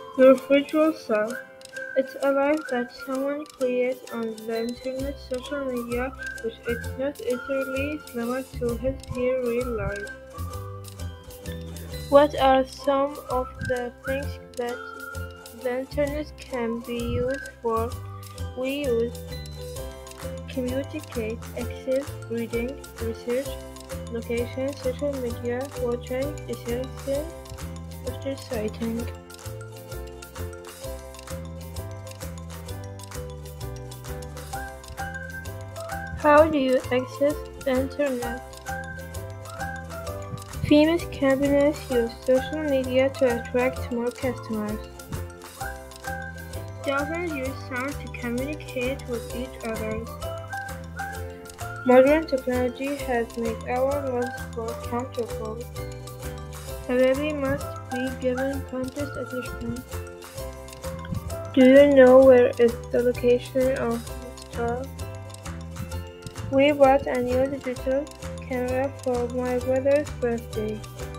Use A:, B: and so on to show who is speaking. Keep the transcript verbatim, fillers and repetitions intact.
A: Your virtual self. It's a life that someone creates on the internet, social media, which is not necessarily similar to his her real life. What are some of the things that the internet can be used for? We use communicate, access, reading, research, location, social media, watching, discussing, after citing. How do you access the internet? Famous companies use social media to attract more customers. Dolphins use sound to communicate with each other. Modern technology has made our lives more comfortable. A baby must be given conscious attention. Do you know where is the location of the star? We bought a new digital camera for my brother's birthday.